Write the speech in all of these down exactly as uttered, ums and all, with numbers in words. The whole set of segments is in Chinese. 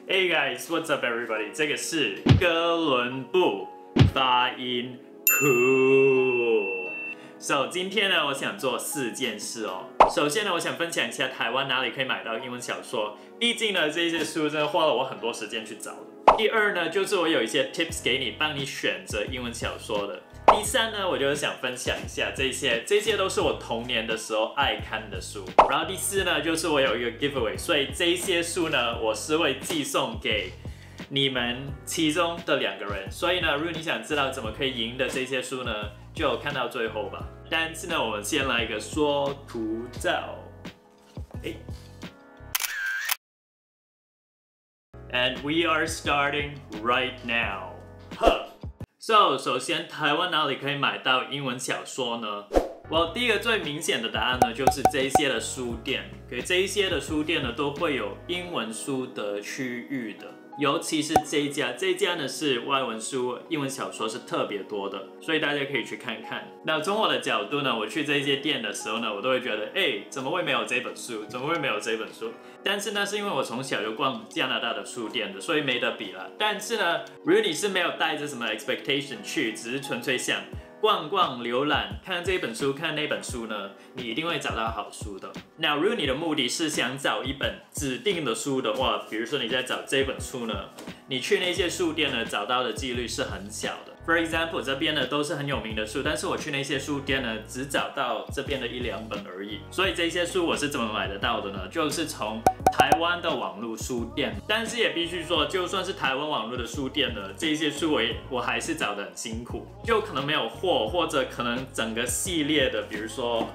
Hey guys, what's up everybody? 这个是哥伦布发音 cool。So 今天呢，我想做四件事哦。首先呢，我想分享一下台湾哪里可以买到英文小说，毕竟呢，这些书真的花了我很多时间去找的。第二呢，就是我有一些 tips 给你，帮你选择英文小说的。第三呢，我就是想分享一下这些，这些都是我童年的时候爱看的书。然后第四呢，就是我有一个 giveaway， 所以这些书呢，我是会寄送给你们其中的两个人。所以呢，如果你想知道怎么可以赢的这些书呢，就看到最后吧。但是呢，我们先来一个说图照。欸 And we are starting right now. Huh. So 首先，台湾哪里可以买到英文小说呢？我第一个最明显的答案呢，就是这一些的书店。给这一些的书店呢，都会有英文书的区域的。尤其是这一家，这一家呢是外文书、英文小说是特别多的，所以大家可以去看看。那从我的角度呢，我去这些店的时候呢，我都会觉得，哎、欸，怎么会没有这本书？怎么会没有这本书？但是呢，是因为我从小就逛加拿大的书店的，所以没得比了。但是呢，如果你是没有带着什么 expectation 去，只是纯粹想逛逛、浏览，看这本书、看那本书呢，你一定会找到好书的。那如果你的目的是想找一本指定的书的话，比如说你在找这本书呢，你去那些书店呢，找到的几率是很小的。For example， 这边呢都是很有名的书，但是我去那些书店呢，只找到这边的一两本而已。所以这些书我是怎么买得到的呢？就是从台湾的网络书店。但是也必须说，就算是台湾网络的书店呢，这些书我也我还是找得很辛苦，就可能没有货，或者可能整个系列的，比如说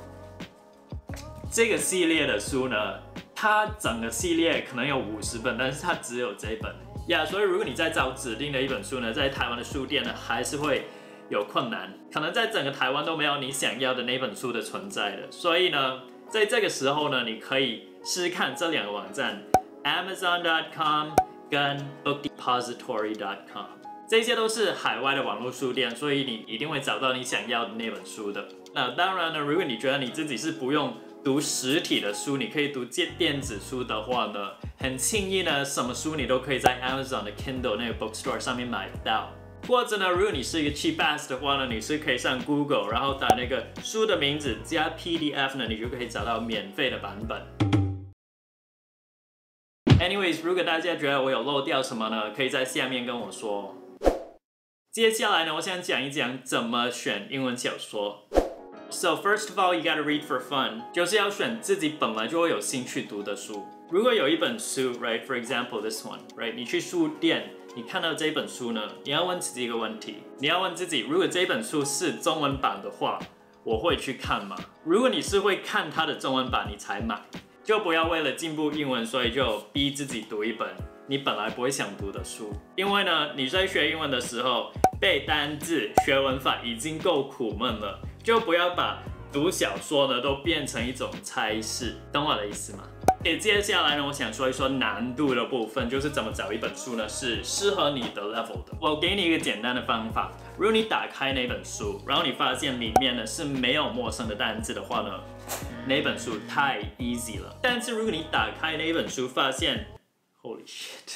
这个系列的书呢，它整个系列可能有五十本，但是它只有这本。呀， yeah, 所以如果你在找指定的一本书呢，在台湾的书店呢，还是会有困难，可能在整个台湾都没有你想要的那本书的存在的。所以呢，在这个时候呢，你可以试试看这两个网站 ，Amazon dot com 跟 Book Depository dot com， 这些都是海外的网络书店，所以你一定会找到你想要的那本书的。那当然呢，如果你觉得你自己是不用读实体的书，你可以读电子书的话呢，很轻易呢，什么书你都可以在 Amazon 的 Kindle 那个 bookstore 上面买到。或者呢，如果你是一个 cheap ass 的话呢，你是可以上 Google， 然后打那个书的名字加 P D F 呢，你就可以找到免费的版本。Anyways， 如果大家觉得我有漏掉什么呢，可以在下面跟我说。接下来呢，我想讲一讲怎么选英文小说。So first of all, you gotta read for fun， 就是要选自己本来就会有兴趣读的书。如果有一本书 ，right, for example this one, right， 你去书店，你看到这本书呢，你要问自己一个问题，你要问自己，如果这本书是中文版的话，我会去看吗？如果你是会看它的中文版，你才买，就不要为了进步英文，所以就逼自己读一本你本来不会想读的书。因为呢，你在学英文的时候，背单字、学文法已经够苦闷了。就不要把读小说呢都变成一种差事，懂我的意思吗？诶，接下来呢，我想说一说难度的部分，就是怎么找一本书呢是适合你的 level 的。我给你一个简单的方法，如果你打开那本书，然后你發現里面呢是沒有陌生的單字的話呢，那本書太 easy 了。但是如果你打開那本書，發現 ，Holy shit！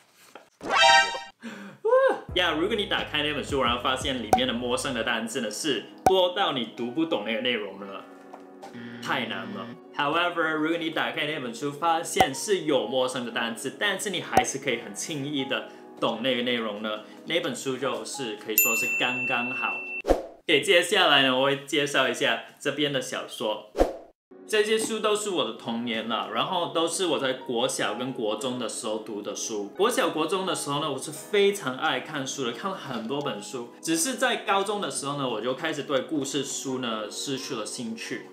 呀， yeah, 如果你打开那本书，然后发现里面的陌生的单字呢是多到你读不懂那个内容了，太难了。However， 如果你打开那本书，发现是有陌生的单字，但是你还是可以很轻易的懂那个内容呢，那本书就是可以说是刚刚好。OK， 接下来呢，我会介绍一下这边的小说。这些书都是我的童年了，然后都是我在国小跟国中的时候读的书。国小国中的时候呢，我是非常爱看书的，看了很多本书。只是在高中的时候呢，我就开始对故事书呢失去了兴趣。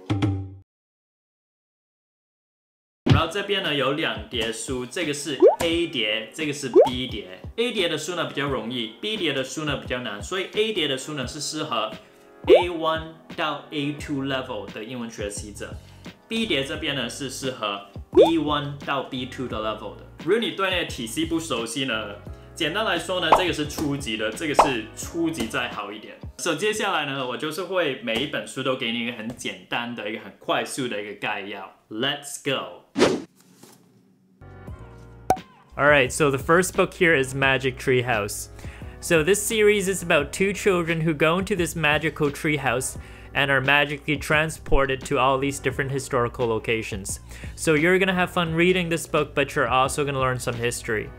然后这边呢有两叠书，这个是 A 叠，这个是 B 叠。A 叠的书呢比较容易 ，B 叠的书呢比较难，所以 A 叠的书呢是适合 A 一 到 A 二 level 的英文学习者。B 叠这边呢是适合 B 一 到 B 二 的 level 的。如果你对那个体系不熟悉呢，简单来说呢，这个是初级的，这个是初级再好一点。所以接下来呢，我就是会每一本书都给你一个很简单的一个很快速的一个概要。Let's go。 Alright, so the first book here is Magic Tree House. So this series is about two children who go into this magical tree house and are magically transported to all these different historical locations. So you're gonna have fun reading this book, but you're also gonna learn some history.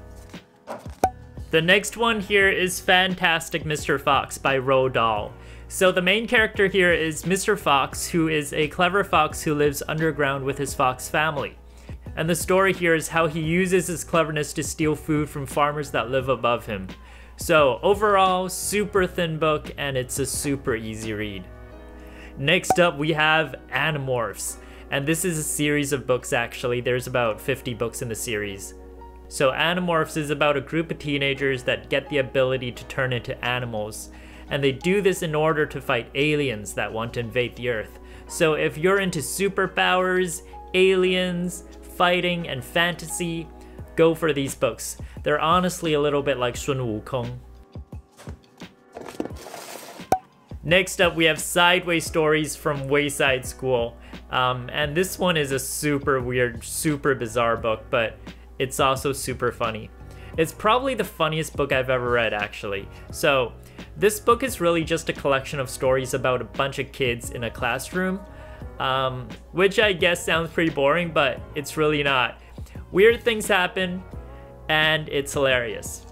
The next one here is Fantastic Mister Fox by Roald Dahl. So the main character here is Mister Fox, who is a clever fox who lives underground with his fox family. And the story here is how he uses his cleverness to steal food from farmers that live above him. So overall, super thin book, and it's a super easy read. Next up we have Animorphs, and this is a series of books actually. There's about fifty books in the series. So Animorphs is about a group of teenagers that get the ability to turn into animals, and they do this in order to fight aliens that want to invade the Earth. So if you're into superpowers, aliens, fighting, and fantasy, go for these books. They're honestly a little bit like Sun Wukong. Next up we have Sideways Stories from Wayside School. Um, and this one is a super weird, super bizarre book, but it's also super funny. It's probably the funniest book I've ever read actually. So this book is really just a collection of stories about a bunch of kids in a classroom. Um, which I guess sounds pretty boring, but it's really not. Weird things happen, and it's hilarious.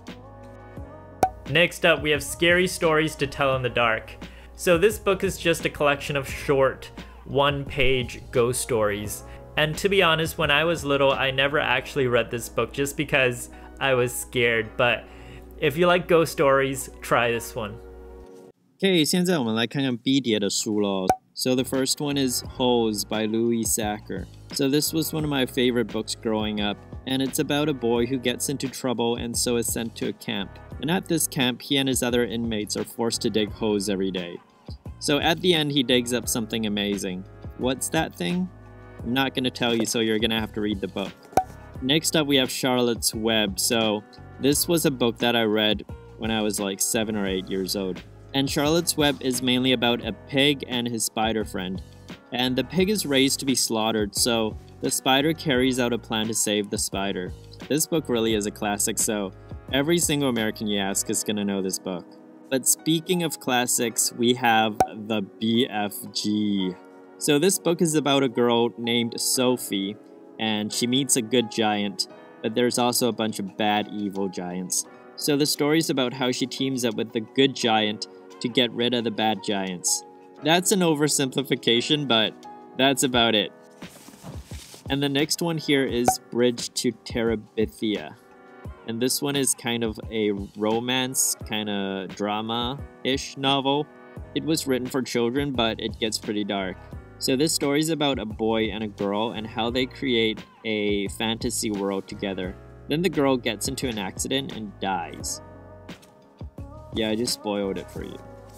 Next up, we have Scary Stories to Tell in the Dark. So this book is just a collection of short, one-page ghost stories. And to be honest, when I was little, I never actually read this book just because I was scared. But if you like ghost stories, try this one. Okay, 现在我们来看看 B 叠的书咯。So the first one is Hose by Louis Sachar. So this was one of my favorite books growing up, and it's about a boy who gets into trouble and so is sent to a camp. And at this camp, he and his other inmates are forced to dig holes every day. So at the end, he digs up something amazing. What's that thing? I'm not going to tell you, so you're going to have to read the book. Next up, we have Charlotte's Web. So this was a book that I read when I was like seven or eight years old. And Charlotte's Web is mainly about a pig and his spider friend. And the pig is raised to be slaughtered, so the spider carries out a plan to save the spider. This book really is a classic, so every single American you ask is gonna know this book. But speaking of classics, we have the B F G. So this book is about a girl named Sophie, and she meets a good giant, but there's also a bunch of bad evil giants. So the story is about how she teams up with the good giant to get rid of the bad giants. That's an oversimplification, but that's about it. And the next one here is Bridge to Terabithia. And this one is kind of a romance, kind of drama-ish novel. It was written for children, but it gets pretty dark. So this story is about a boy and a girl and how they create a fantasy world together. Then the girl gets into an accident and dies. Yeah, I just spoiled it for you.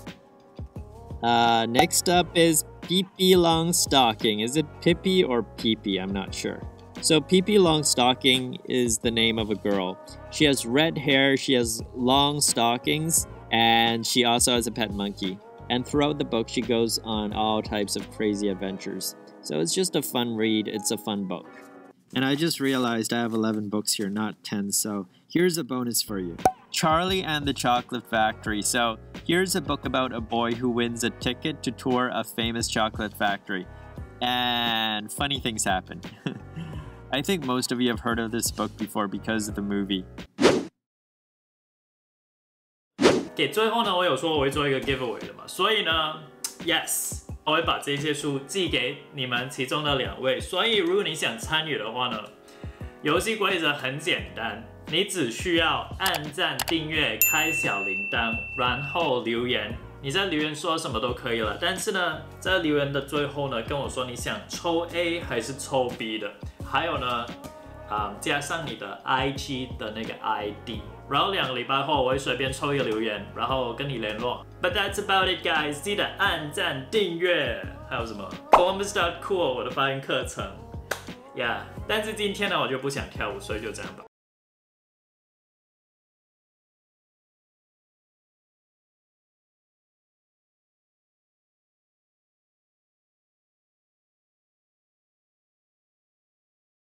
Uh, next up is Pippi Longstocking. Is it Pippi or Pee-Pee? I'm not sure. So Pippi Longstocking is the name of a girl. She has red hair, she has long stockings, and she also has a pet monkey. And throughout the book, she goes on all types of crazy adventures. So it's just a fun read, it's a fun book. And I just realized I have eleven books here, not ten, so here's a bonus for you. Charlie and the Chocolate Factory. So here's a book about a boy who wins a ticket to tour a famous chocolate factory. And funny things happen. I think most of you have heard of this book before because of the movie. 给最后呢，我有说我会做一个 giveaway 的嘛，所以呢 ，yes， 我会把这些书寄给你们其中的两位。所以如果你想参与的话呢，游戏规则很简单，你只需要按赞、订阅、开小铃铛，然后留言。你在留言说什么都可以了，但是呢，在留言的最后呢，跟我说你想抽 A 还是抽 B 的，还有呢，啊、嗯，加上你的 I G 的那个 I D， 然后两个礼拜后我会随便抽一个留言，然后跟你联络。But that's about it, guys！ 记得按赞、订阅，还有什么 Columbus dot cool 我的发音课程，呀、yeah 。但是今天呢，我就不想跳舞，所以就这样吧。